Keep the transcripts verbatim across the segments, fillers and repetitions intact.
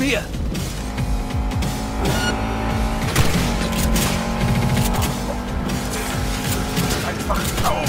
mir! Einfach auf!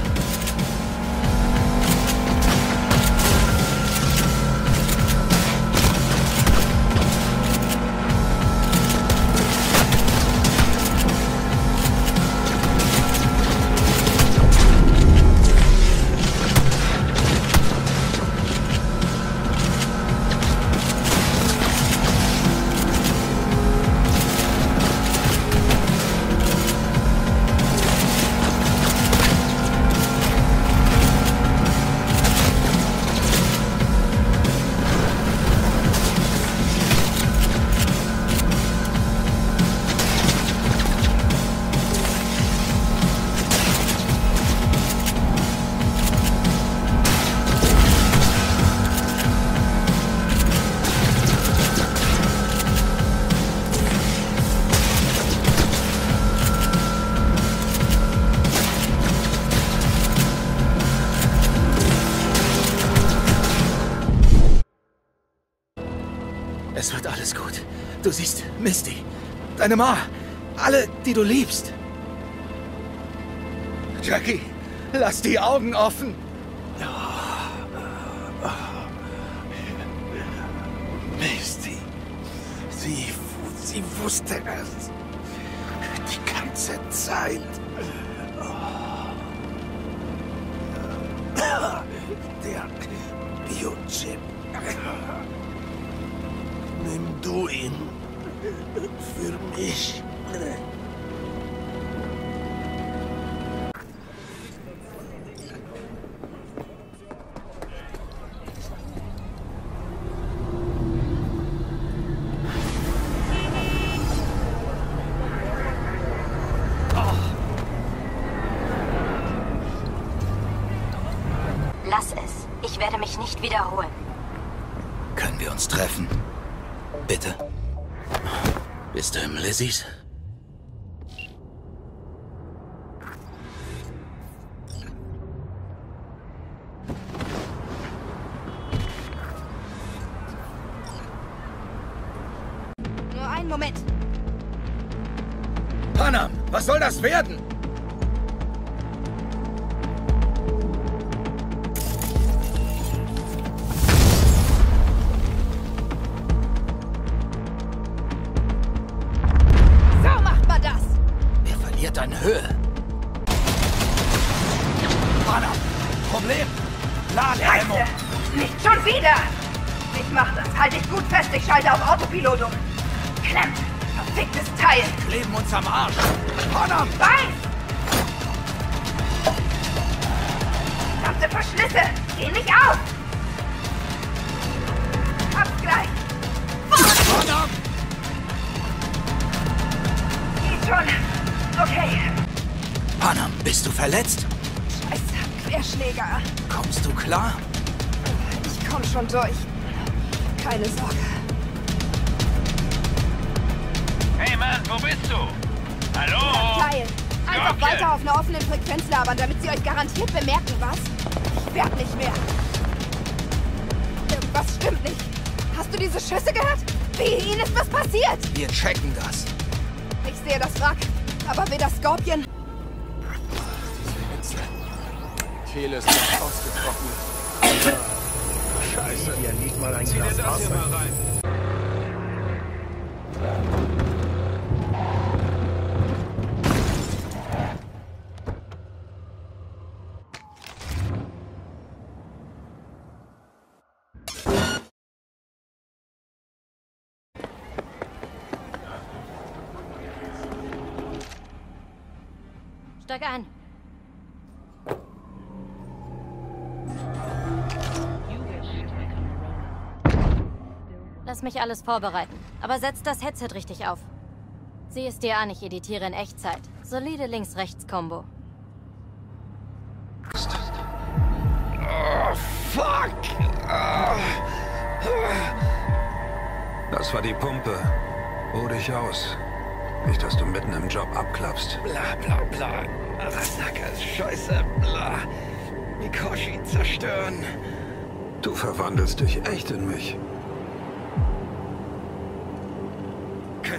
Es wird alles gut. Du siehst Misty, deine Ma, alle, die du liebst. Jackie, lass die Augen offen. Misty, sie, sie wusste es. Die ganze Zeit. Der Biochip. Nimm du ihn für mich. Lass es. Ich werde mich nicht wiederholen. Können wir uns treffen? Bitte. Bist du im Lizzies? Nur einen Moment. Panam, was soll das werden? An Höhe. Panam, Problem. Ladehemmung. Nicht schon wieder! Ich mach das. Halt dich gut fest. Ich schalte auf Autopilot um. Klemmt. Verficktes Teil. Kleben uns am Arsch. Panam! Weiß! Verdammte Verschlüsse. Geh nicht auf! Hab's gleich. Panam! Geht schon. Okay. Panam, bist du verletzt? Scheiße, Querschläger. Kommst du klar? Ich komm schon durch. Keine Sorge. Hey Mann, wo bist du? Hallo? Teil. Einfach Skorpion. weiter auf einer offenen Frequenz labern, damit sie euch garantiert bemerken, was? Ich werd nicht mehr. Irgendwas stimmt nicht. Hast du diese Schüsse gehört? Wie, ihnen ist was passiert? Wir checken das. Ich sehe das Wrack. Aber weder Skorpion... Kehle ist noch ausgetrocknet. Scheiße. Hier nicht mal ein Glas Wasser. Mal rein. Steig ein. Lass mich alles vorbereiten. Aber setz das Headset richtig auf. Sieh es dir an, ich editiere in Echtzeit. Solide Links-Rechts-Kombo. Oh, fuck! Oh. Das war die Pumpe. Ruh dich aus. Nicht, dass du mitten im Job abklappst. Bla bla bla. Arasaka ist scheiße. Bla. Mikoshi zerstören. Du verwandelst dich echt in mich.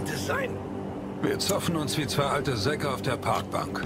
könnte es sein? Wir zoffen uns wie zwei alte Säcke auf der Parkbank.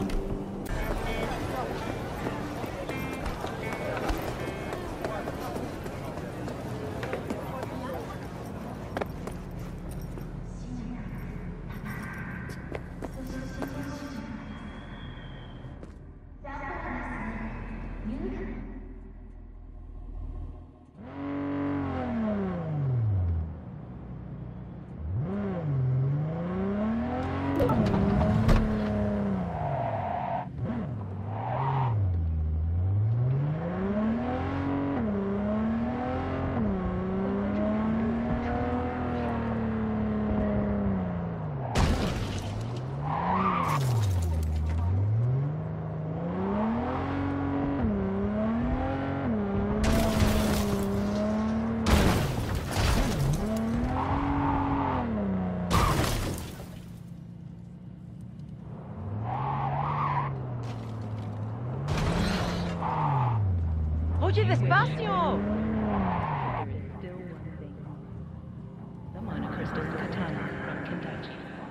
Oye, despacio. The monocrystal katana from Kentucky.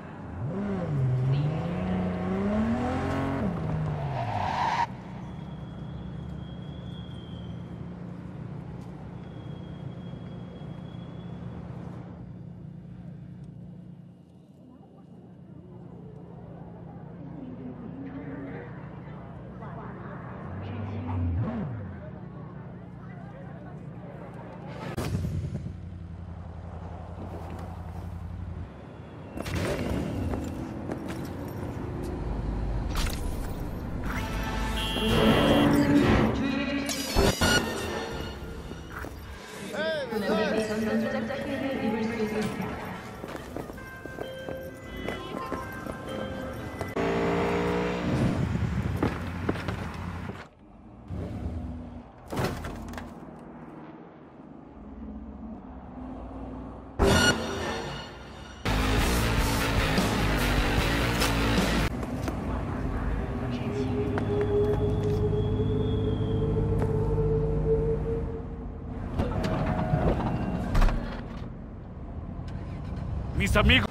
Mis amigos.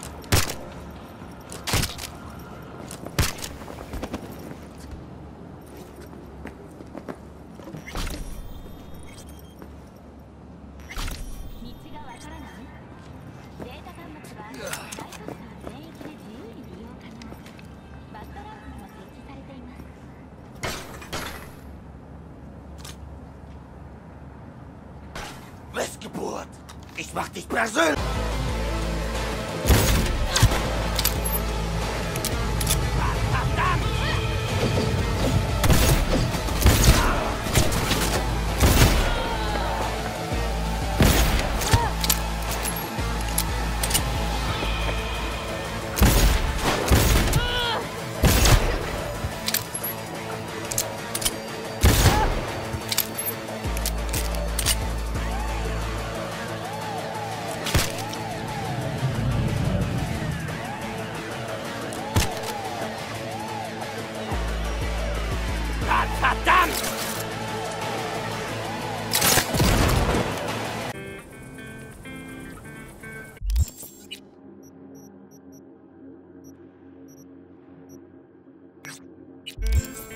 Missgeburt! Ich mach dich persönlich! Verdammt!